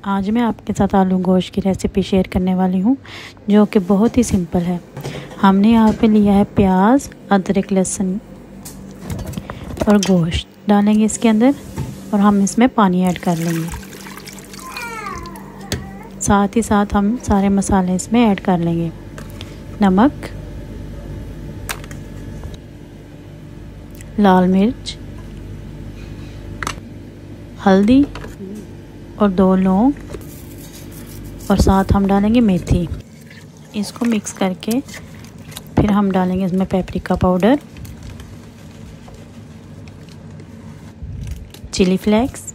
आज मैं आपके साथ आलू गोश्त की रेसिपी शेयर करने वाली हूँ, जो कि बहुत ही सिंपल है। हमने यहाँ पे लिया है प्याज, अदरक, लहसुन और गोश्त डालेंगे इसके अंदर, और हम इसमें पानी ऐड कर लेंगे। साथ ही साथ हम सारे मसाले इसमें ऐड कर लेंगे। नमक, लाल मिर्च, हल्दी और 2 लौंग, और साथ हम डालेंगे मेथी। इसको मिक्स करके फिर हम डालेंगे इसमें पेपरिका पाउडर, चिली फ्लेक्स,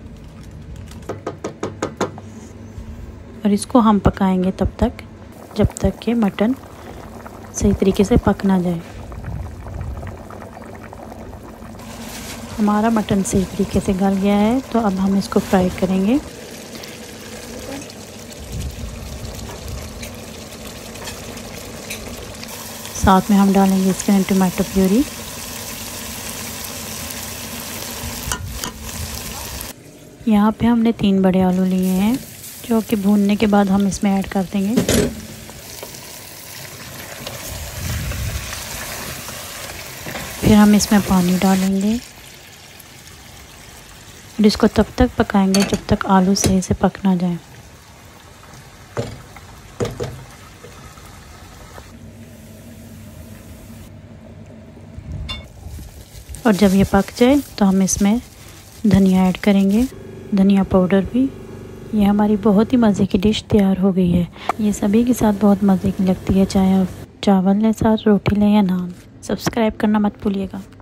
और इसको हम पकाएंगे तब तक जब तक कि मटन सही तरीके से पक ना जाए। हमारा मटन सही तरीके से गल गया है, तो अब हम इसको फ्राई करेंगे। साथ में हम डालेंगे इसके अंदर टमाटो प्यूरी, यहाँ पे हमने 3 बड़े आलू लिए हैं, जो कि भूनने के बाद हम इसमें ऐड कर देंगे। फिर हम इसमें पानी डालेंगे और इसको तब तक पकाएंगे जब तक आलू सही से पक ना जाए। और जब ये पक जाए तो हम इसमें धनिया ऐड करेंगे, धनिया पाउडर भी। ये हमारी बहुत ही मज़े की डिश तैयार हो गई है। ये सभी के साथ बहुत मज़े की लगती है, चाहे आप चावल लें साथ, रोटी लें या नान। सब्सक्राइब करना मत भूलिएगा।